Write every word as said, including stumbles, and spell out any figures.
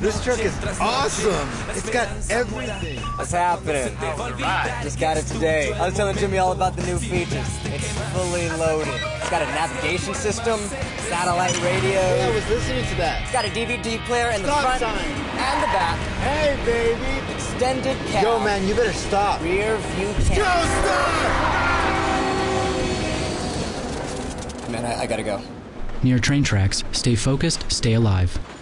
This truck is awesome. It's got everything. What's happening? Just got it today. I was telling Jimmy all about the new features. It's fully loaded. It's got a navigation system, satellite radio. Yeah, I was listening to that. It's got a D V D player in the Stop front sign. and the back. Hey, baby. Extended cab. Yo, man, you better stop. Rear view Yo, camera. stop! Man, I, I gotta go. Near train tracks, stay focused, stay alive.